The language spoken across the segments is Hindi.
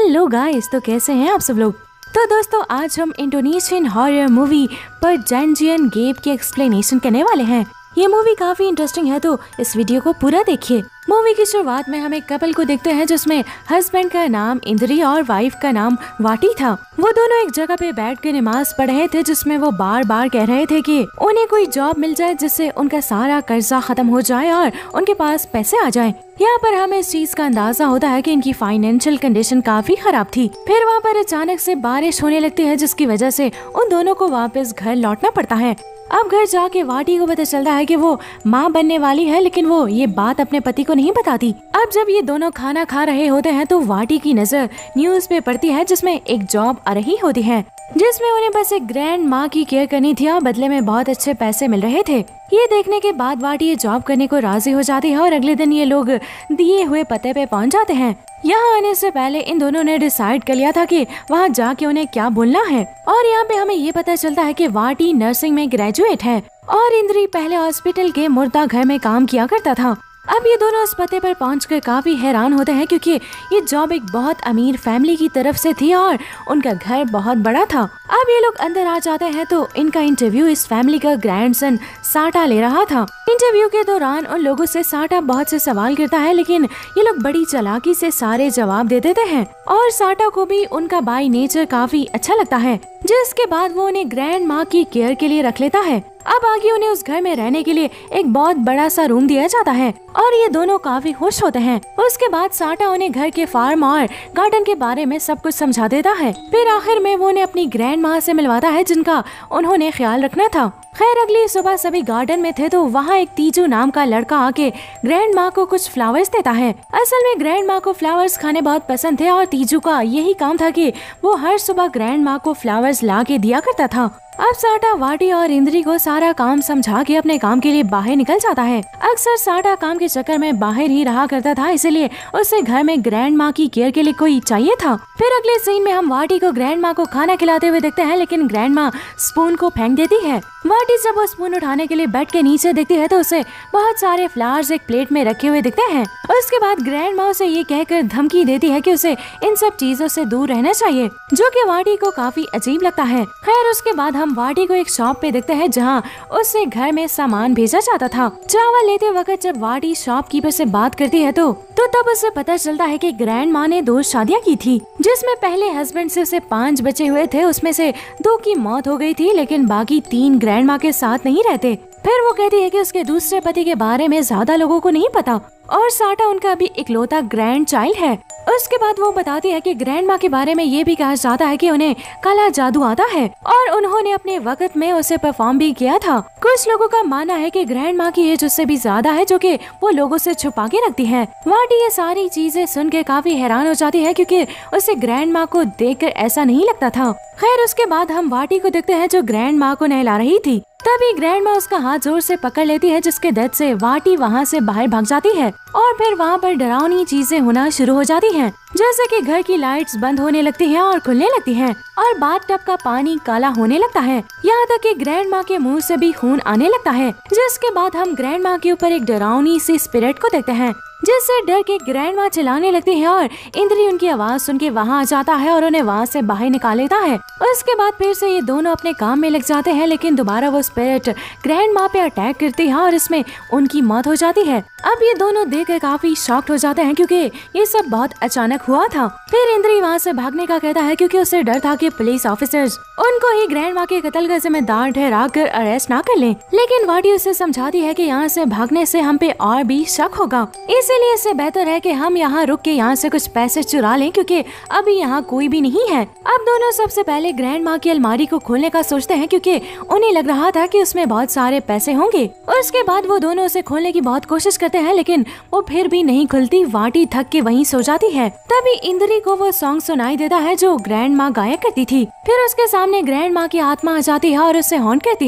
हेलो गाइस, तो कैसे हैं आप सब लोग। तो दोस्तों आज हम इंडोनेशियन हॉरर मूवी पर जंजियन गेप की एक्सप्लेनेशन करने वाले हैं। ये मूवी काफी इंटरेस्टिंग है, तो इस वीडियो को पूरा देखिए। मूवी की शुरुआत में हम एक कपल को देखते हैं जिसमें हस्बैंड का नाम इंद्री और वाइफ का नाम वाटी था। वो दोनों एक जगह पे बैठ के नमाज पढ़ रहे थे, जिसमें वो बार बार कह रहे थे कि उन्हें कोई जॉब मिल जाए जिससे उनका सारा कर्जा खत्म हो जाए और उनके पास पैसे आ जाएं। यहाँ पर हमें इस चीज का अंदाजा होता है कि इनकी फाइनेंशियल कंडीशन काफी खराब थी। फिर वहाँ पर अचानक से बारिश होने लगती है, जिसकी वजह से उन दोनों को वापस घर लौटना पड़ता है। अब घर जाके वाटी को पता चलता है कि वो माँ बनने वाली है, लेकिन वो ये बात अपने पति को नहीं बताती। अब जब ये दोनों खाना खा रहे होते हैं तो वाटी की नजर न्यूज पे पड़ती है, जिसमें एक जॉब आ रही होती है, जिसमें उन्हें बस एक ग्रैंड माँ की केयर करनी थी और बदले में बहुत अच्छे पैसे मिल रहे थे। ये देखने के बाद वाटी ये जॉब करने को राजी हो जाती है और अगले दिन ये लोग दिए हुए पते पे पहुँच जाते हैं। यहाँ आने से पहले इन दोनों ने डिसाइड कर लिया था कि वहाँ जाके उन्हें क्या बोलना है। और यहाँ पे हमें ये पता चलता है कि वाटी नर्सिंग में ग्रेजुएट है और इंद्री पहले हॉस्पिटल के मुर्दा घर में काम किया करता था। अब ये दोनों इस पते पर पहुंचकर काफी हैरान होते हैं, क्योंकि ये जॉब एक बहुत अमीर फैमिली की तरफ से थी और उनका घर बहुत बड़ा था। अब ये लोग अंदर आ जाते हैं तो इनका इंटरव्यू इस फैमिली का ग्रैंडसन साटा ले रहा था। इंटरव्यू के दौरान उन लोगों से साटा बहुत से सवाल करता है, लेकिन ये लोग बड़ी चालाकी से सारे जवाब दे देते हैं और साटा को भी उनका बाय नेचर काफी अच्छा लगता है, जिसके बाद वो उन्हें ग्रैंड माँ की केयर के लिए रख लेता है। अब आगे उन्हें उस घर में रहने के लिए एक बहुत बड़ा सा रूम दिया जाता है और ये दोनों काफी खुश होते हैं। उसके बाद साटा उन्हें घर के फार्म और गार्डन के बारे में सब कुछ समझा देता है। फिर आखिर में वो उन्हें अपनी ग्रैंड माँ से मिलवाता है, जिनका उन्होंने ख्याल रखना था। खैर अगली सुबह सभी गार्डन में थे तो वहाँ एक तीजू नाम का लड़का आके ग्रैंड माँ को कुछ फ्लावर्स देता है। असल में ग्रैंड माँ को फ्लावर्स खाने बहुत पसंद थे और तीजू का यही काम था कि वो हर सुबह ग्रैंड माँ को फ्लावर्स ला के दिया करता था। अब साटा वाटी और इंद्री को सारा काम समझा के अपने काम के लिए बाहर निकल जाता है। अक्सर साटा काम के चक्कर में बाहर ही रहा करता था, इसलिए उसे घर में ग्रैंड माँ की केयर के लिए कोई चाहिए था। फिर अगले सीन में हम वाटी को ग्रैंड माँ को खाना खिलाते हुए देखते हैं, लेकिन ग्रैंड माँ स्पून को फेंक देती है। वाटी जब वो स्पून उठाने के लिए बेड के नीचे देखती है तो उसे बहुत सारे फ्लावर्स एक प्लेट में रखे हुए दिखते हैं। उसके बाद ग्रैंड माँ उसे ये कहकर धमकी देती है कि उसे इन सब चीजों से दूर रहना चाहिए, जो कि वाटी को काफी अजीब लगता है। खैर उसके बाद हम वाटी को एक शॉप पे देखते हैं, जहाँ उससे घर में सामान भेजा जाता था। चावल लेते वक्त जब वाटी शॉपकीपर से बात करती है तो तब उसे पता चलता है कि ग्रैंड माँ ने 2 शादियाँ की थी, जिसमें पहले हस्बैंड से उसे 5 बचे हुए थे। उसमें से 2 की मौत हो गई थी, लेकिन बाकी 3 ग्रैंड माँ के साथ नहीं रहते। फिर वो कहती है कि उसके दूसरे पति के बारे में ज्यादा लोगों को नहीं पता और साटा उनका भी इकलौता ग्रैंड चाइल्ड है। उसके बाद वो बताती है कि ग्रैंड माँ के बारे में ये भी कहा जाता है कि उन्हें काला जादू आता है और उन्होंने अपने वक्त में उसे परफॉर्म भी किया था। कुछ लोगों का मानना है कि ग्रैंड माँ की एज उससे भी ज्यादा है, जो कि वो लोगों से छुपा के रखती है। वाटी ये सारी चीजें सुन के काफी हैरान हो जाती है, क्योंकि उसे ग्रैंड माँ को देखकर ऐसा नहीं लगता था। खैर उसके बाद हम वाटी को देखते हैं जो ग्रैंड माँ को नहला रही थी। तभी ग्रैंड माँ उसका हाथ जोर से पकड़ लेती है, जिसके दर्द से वाटी वहाँ से बाहर भाग जाती है और फिर वहाँ पर डरावनी चीजें होना शुरू हो जाती हैं, जैसे कि घर की लाइट्स बंद होने लगती हैं और खुलने लगती हैं और बाथटब का पानी काला होने लगता है। यहाँ तक कि ग्रैंड माँ के मुंह से भी खून आने लगता है। जिसके बाद हम ग्रैंड माँ के ऊपर एक डरावनी सी स्पिरिट को देखते हैं, जिससे डर के ग्रैंड माँ चिल्लाने लगती है और इंद्री उनकी आवाज सुन के वहाँ आ जाता है और उन्हें वहाँ से बाहर निकाल लेता है। उसके बाद फिर से ये दोनों अपने काम में लग जाते हैं, लेकिन दोबारा वो स्पिरिट ग्रैंड माँ पे अटैक करती है और इसमें उनकी मौत हो जाती है। अब ये दोनों देखकर काफी शॉक्ड हो जाते हैं, क्योंकि ये सब बहुत अचानक हुआ था। फिर इंद्री वहाँ से भागने का कहता है, क्योंकि उसे डर था कि पुलिस ऑफिसर्स उनको ही ग्रैंड माँ के कत्ल का जिम्मेदार ठहरा कर अरेस्ट ना कर लें। लेकिन वाटी उसे समझाती है कि यहाँ से भागने से हम पे और भी शक होगा, इसीलिए इससे बेहतर है कि हम यहाँ रुक के यहाँ से कुछ पैसे चुरा लें, क्योंकि अभी यहाँ कोई भी नहीं है। अब दोनों सबसे पहले ग्रैंड माँ की अलमारी को खोलने का सोचते हैं, क्योंकि उन्हें लग रहा था कि उसमें बहुत सारे पैसे होंगे। उसके बाद वो दोनों उसे खोलने की बहुत कोशिश करते हैं, लेकिन वो फिर भी नहीं खुलती। वाटी थक के वहीं सो जाती है। तभी इंद्री को वो सॉन्ग सुनाई देता है जो ग्रैंड माँ गाया करती थी। फिर उसके सामने ग्रैंड माँ की आत्मा आ जाती है और उसे हॉन्ट करती है।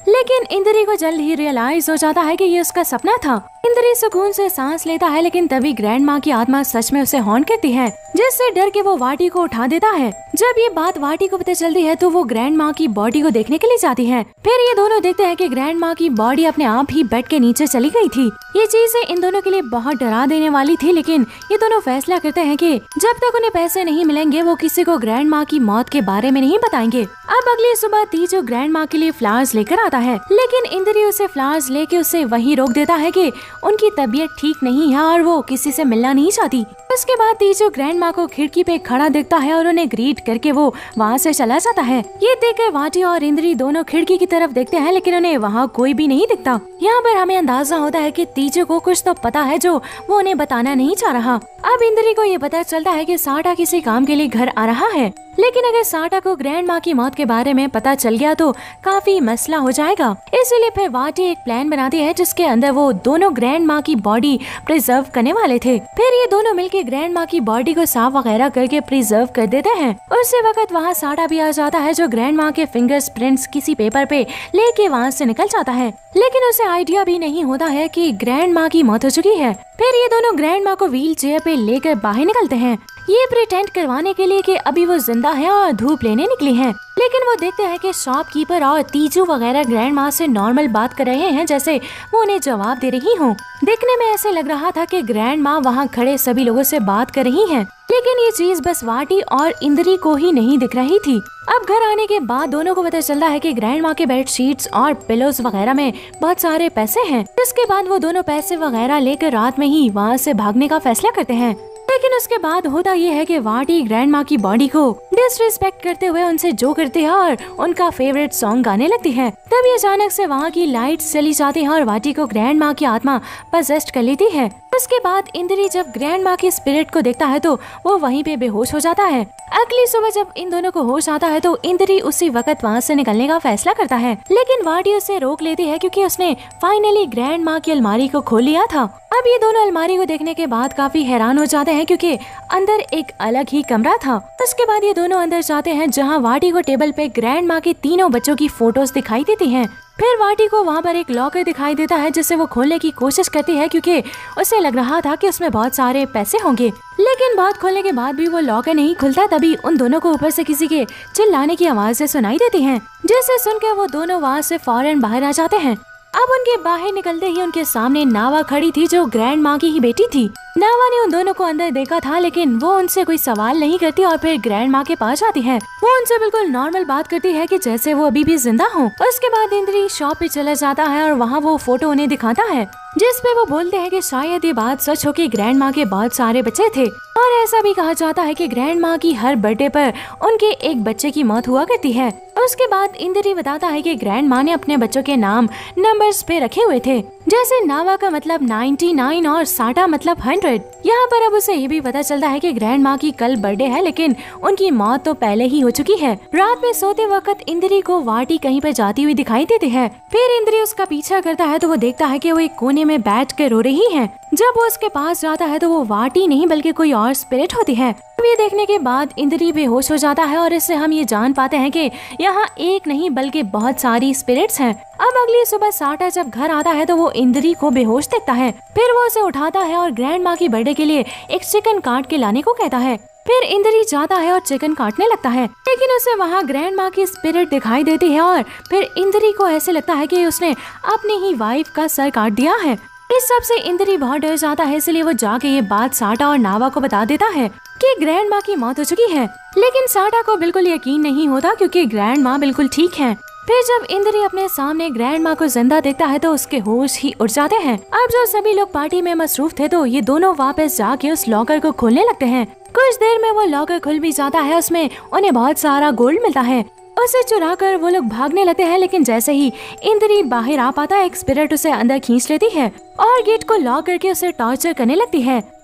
लेकिन इंद्री को जल्द ही रियलाइज हो जाता है कि ये उसका सपना था। इंद्री सुकून से सांस लेता है, लेकिन तभी ग्रैंड माँ की आत्मा सच में उसे हॉन्ट करती है, जिससे डर के वो वाटी को उठा देता है। जब ये बात वाटी को पता चलती है तो वो ग्रैंड माँ की बॉडी को देखने के लिए जाती है। फिर ये दोनों देखते हैं कि ग्रैंड माँ की बॉडी अपने आप ही बेड के नीचे चली गई थी। ये चीजें इन दोनों के लिए बहुत डरा देने वाली थी, लेकिन ये दोनों फैसला करते हैं कि जब तक उन्हें पैसे नहीं मिलेंगे वो किसी को ग्रैंड माँ की मौत के बारे में नहीं बताएंगे। अब अगली सुबह तीजू ग्रैंड माँ के लिए फ्लावर्स लेकर आता है, लेकिन इंद्री उसे फ्लावर्स लेके उसे वहीं रोक देता है कि उनकी तबीयत ठीक नहीं है और वो किसी से मिलना नहीं चाहती। उसके बाद तीजू ग्रैंड माँ को खिड़की पे खड़ा देखता है और उन्हें ग्रीट करके वो वहाँ से चला जाता है। ये देखकर वाटी और इंद्री दोनों खिड़की की तरफ देखते हैं, लेकिन उन्हें वहाँ कोई भी नहीं दिखता। यहाँ पर हमें अंदाजा होता है कि तीजू को कुछ तो पता है जो वो उन्हें बताना नहीं चाह रहा। अब इंद्री को ये पता चलता है कि साटा किसी काम के लिए घर आ रहा है, लेकिन अगर साटा को ग्रैंड माँ की मौत के बारे में पता चल गया तो काफी मसला हो जाएगा। इसीलिए फिर वाटी एक प्लान बनाती है जिसके अंदर वो दोनों ग्रैंड माँ की बॉडी प्रिजर्व करने वाले थे। फिर ये दोनों मिलके ग्रैंड माँ की बॉडी को साफ वगैरह करके प्रिजर्व कर देते हैं। उसी वक्त वहाँ साटा भी आ जाता है, जो ग्रैंड माँ के फिंगर्स प्रिंट्स किसी पेपर पे लेके वहाँ से निकल जाता है, लेकिन उसे आइडिया भी नहीं होता है कि ग्रैंड माँ की मौत हो चुकी है। फिर ये दोनों ग्रैंड माँ को व्हील चेयर पे लेकर बाहर निकलते हैं, ये प्रिटेंड करवाने के लिए कि अभी वो जिंदा है और धूप लेने निकली हैं। लेकिन वो देखते हैं कि शॉपकीपर और तीजू वगैरह ग्रैंड माँ से नॉर्मल बात कर रहे हैं, जैसे वो उन्हें जवाब दे रही हो। देखने में ऐसे लग रहा था कि ग्रैंड माँ वहाँ खड़े सभी लोगों से बात कर रही हैं, लेकिन ये चीज बस वाटी और इंद्री को ही नहीं दिख रही थी। अब घर आने के बाद दोनों को पता चलता है कि ग्रैंड माँ के बेड शीट्स और पिलोज वगैरह में बहुत सारे पैसे हैं। इसके बाद वो दोनों पैसे वगैरह लेकर रात में ही वहाँ से भागने का फैसला करते हैं। लेकिन उसके बाद होता ये है कि वाटी ग्रैंड माँ की बॉडी को डिसरिस्पेक्ट करते हुए उनसे जो करती है और उनका फेवरेट सॉन्ग गाने लगती है। तभी अचानक से वहाँ की लाइट्स चली जाती है और वाटी को ग्रैंड माँ की आत्मा पजेस्ट कर लेती है। उसके बाद इंद्री जब ग्रैंड माँ की स्पिरिट को देखता है तो वो वहीं पे बेहोश हो जाता है। अगली सुबह जब इन दोनों को होश आता है तो इंद्री उसी वक्त वहाँ से निकलने का फैसला करता है, लेकिन वाटी उसे रोक लेती है क्योंकि उसने फाइनली ग्रैंड माँ की अलमारी को खोल लिया था। अब ये दोनों अलमारी को देखने के बाद काफी हैरान हो जाते हैं क्योंकि अंदर एक अलग ही कमरा था। उसके बाद ये दोनों अंदर जाते हैं जहाँ वाटी को टेबल पे ग्रैंड माँ के तीनों बच्चों की फोटोज दिखाई देती हैं। फिर वाटी को वहाँ पर एक लॉकर दिखाई देता है जिसे वो खोलने की कोशिश करती है क्योंकि उसे लग रहा था कि उसमें बहुत सारे पैसे होंगे, लेकिन बहुत खोलने के बाद भी वो लॉकर नहीं खुलता। तभी उन दोनों को ऊपर से किसी के चिल्लाने की आवाज़ें सुनाई देती हैं, जिसे सुनकर वो दोनों वहाँ से फौरन बाहर आ जाते हैं। अब उनके बाहर निकलते ही उनके सामने नावा खड़ी थी जो ग्रैंड माँ की ही बेटी थी। नावा ने उन दोनों को अंदर देखा था, लेकिन वो उनसे कोई सवाल नहीं करती और फिर ग्रैंड माँ के पास आती है। वो उनसे बिल्कुल नॉर्मल बात करती है कि जैसे वो अभी भी जिंदा हो। उसके बाद इंद्री शॉप पे चला जाता है और वहाँ वो फोटो उन्हें दिखाता है, जिस पे वो बोलते हैं कि शायद ये बात सच हो कि ग्रैंड माँ के बहुत सारे बच्चे थे और ऐसा भी कहा जाता है कि ग्रैंड माँ की हर बर्थडे पर उनके एक बच्चे की मौत हुआ करती है। उसके बाद इंद्री बताता है कि ग्रैंड माँ ने अपने बच्चों के नाम नंबर्स पे रखे हुए थे, जैसे नावा का मतलब 99 और साटा मतलब 100। यहाँ पर अब उसे ये भी पता चलता है कि ग्रैंड माँ की कल बर्थडे है, लेकिन उनकी मौत तो पहले ही हो चुकी है। रात में सोते वक्त इंद्री को वाटी कहीं पर जाती हुई दिखाई देती है। फिर इंद्री उसका पीछा करता है तो वो देखता है कि वो एक कोने में बैठ कर रो रही है। जब वो उसके पास जाता है तो वो वाटी नहीं बल्कि कोई और स्पिरिट होती है। ये देखने के बाद इंद्री बेहोश हो जाता है और इससे हम ये जान पाते हैं कि यहाँ एक नहीं बल्कि बहुत सारी स्पिरिट्स हैं। अब अगली सुबह साटा जब घर आता है तो वो इंद्री को बेहोश देखता है। फिर वो उसे उठाता है और ग्रैंड माँ की बर्थडे के लिए एक चिकन काट के लाने को कहता है। फिर इंद्री जाता है और चिकन काटने लगता है, लेकिन उसे वहाँ ग्रैंड माँ की स्पिरिट दिखाई देती है और फिर इंद्री को ऐसे लगता है कि उसने अपनी ही वाइफ का सर काट दिया है। इस सब से इंद्री बहुत डर जाता है, इसलिए वो जाके ये बात साटा और नावा को बता देता है कि ग्रैंड माँ की मौत हो चुकी है। लेकिन साटा को बिल्कुल यकीन नहीं होता क्योंकि ग्रैंड माँ बिल्कुल ठीक है। फिर जब इंद्री अपने सामने ग्रैंड माँ को जिंदा देखता है तो उसके होश ही उड़ जाते हैं। अब जब सभी लोग पार्टी में मसरूफ थे तो ये दोनों वापस जाके उस लॉकर को खोलने लगते हैं। कुछ देर में वो लॉकर खुल भी जाता है, उसमें उन्हें बहुत सारा गोल्ड मिलता है। उसे चुरा कर वो लोग भागने लगते हैं, लेकिन जैसे ही इंद्री बाहर आ पाता है एक स्पिरिट उसे अंदर खींच लेती है और गेट को लॉक करके उसे टॉर्चर करने लगती है।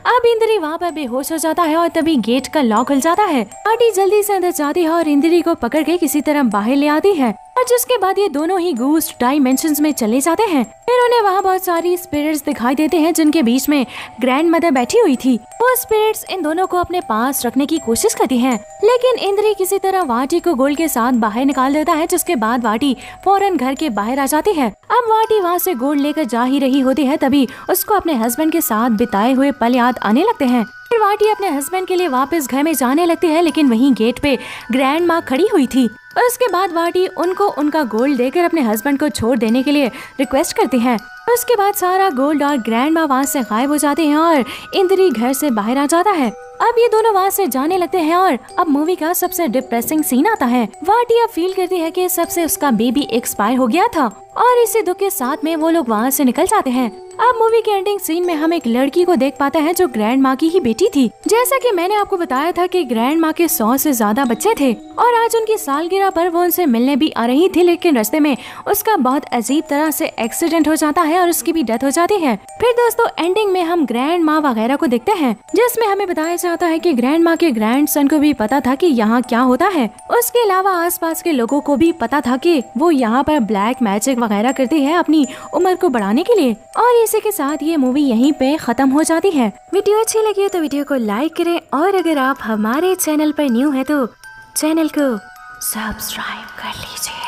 अब इंद्री वहाँ पर बेहोश हो जाता है और तभी गेट का लॉक खुल जाता है। वाटी जल्दी से अंदर जाती है और इंद्री को पकड़ के किसी तरह बाहर ले आती है और जिसके बाद ये दोनों ही घोस्ट डायमेंशंस में चले जाते हैं। फिर उन्हें वहाँ बहुत सारी स्पिरिट्स दिखाई देते हैं जिनके बीच में ग्रैंड मदर बैठी हुई थी। वो स्पिरिट्स इन दोनों को अपने पास रखने की कोशिश करती हैं, लेकिन इंद्री किसी तरह वाटी को गोल्ड के साथ बाहर निकाल देता है, जिसके बाद वाटी फौरन घर के बाहर आ जाती है। अब वाटी वहाँ से गोल्ड लेकर जा ही रही होती है, तभी उसको अपने हस्बैंड के साथ बिताए हुए पल याद आने लगते हैं। फिर वाटी अपने हस्बैंड के लिए वापस घर में जाने लगती है, लेकिन वहीं गेट पे ग्रैंड माँ खड़ी हुई थी और उसके बाद वाटी उनको उनका गोल्ड देकर अपने हस्बैंड को छोड़ देने के लिए रिक्वेस्ट करती है। उसके बाद सारा गोल्ड और ग्रैंड माँ वहाँ से गायब हो जाते हैं और इंद्री घर से बाहर आ जाता है। अब ये दोनों वहाँ से जाने लगते हैं और अब मूवी का सबसे डिप्रेसिंग सीन आता है। वाटी अब फील करती है कि सबसे उसका बेबी एक्सपायर हो गया था और इसी दुख के साथ में वो लोग वहाँ से निकल जाते हैं। अब मूवी के एंडिंग सीन में हम एक लड़की को देख पाते हैं जो ग्रैंड माँ की ही बेटी थी। जैसा कि मैंने आपको बताया था कि ग्रैंड माँ के 100 से ज्यादा बच्चे थे और आज उनकी सालगिरह पर वो उनसे मिलने भी आ रही थी, लेकिन रास्ते में उसका बहुत अजीब तरह से एक्सीडेंट हो जाता है और उसकी भी डेथ हो जाती है। फिर दोस्तों एंडिंग में हम ग्रैंड माँ वगैरह को देखते हैं, जिसमें हमें बताया जाता है कि ग्रैंड माँ के ग्रैंड सन को भी पता था कि यहाँ क्या होता है। उसके अलावा आसपास के लोगों को भी पता था कि वो यहाँ पर ब्लैक मैजिक वगैरह करती है अपनी उम्र को बढ़ाने के लिए। और इसी के साथ ये मूवी यहीं पे खत्म हो जाती है। वीडियो अच्छी लगी हो तो वीडियो को लाइक करें और अगर आप हमारे चैनल पर न्यू है तो चैनल को सब्सक्राइब कर लीजिए।